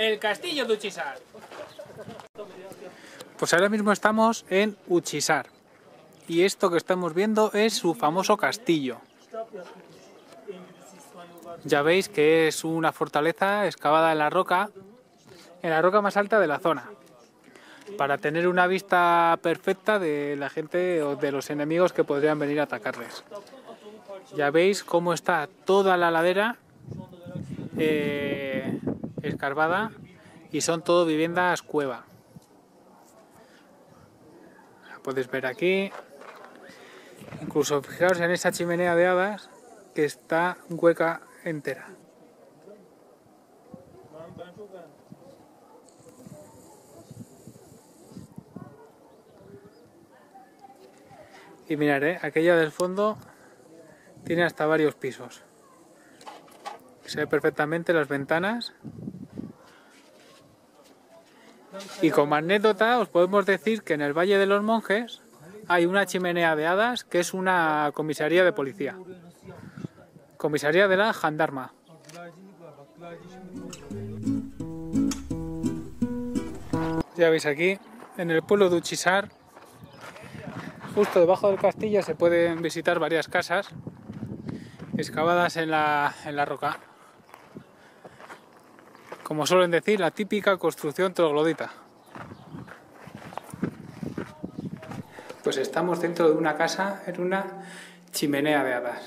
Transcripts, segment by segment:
el castillo de Uchisar. Pues ahora mismo estamos en Uchisar y esto que estamos viendo es su famoso castillo. Ya veis que es una fortaleza excavada en la roca más alta de la zona, para tener una vista perfecta de la gente o de los enemigos que podrían venir a atacarles. Ya veis cómo está toda la ladera escarbada y son todo viviendas cueva. La podéis ver aquí. Incluso fijaos en esa chimenea de hadas que está hueca entera. Y mirad, aquella del fondo tiene hasta varios pisos. Se ve perfectamente las ventanas. Y como anécdota os podemos decir que en el Valle de los Monjes hay una chimenea de hadas que es una comisaría de policía. Comisaría de la Gendarma. Ya veis aquí, en el pueblo de Uchisar, justo debajo del castillo se pueden visitar varias casas excavadas en la roca. Como suelen decir, la típica construcción troglodita. Pues estamos dentro de una casa en una chimenea de hadas.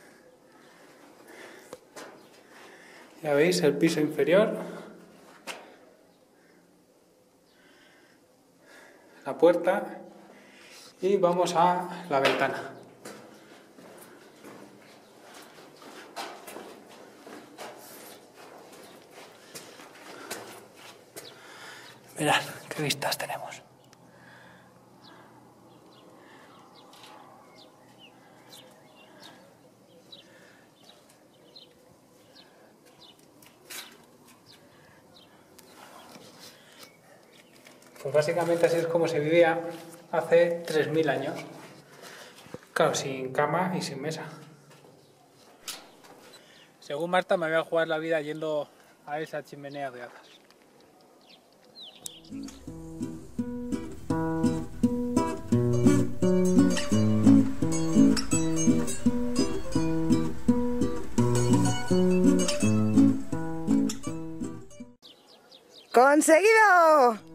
Ya veis el piso inferior, la puerta y vamos a la ventana. Mirad qué vistas tenemos. Pues básicamente así es como se vivía hace 3000 años. Claro, sin cama y sin mesa. Según Marta me voy a jugar la vida yendo a esa chimenea de hadas. ¡Conseguido!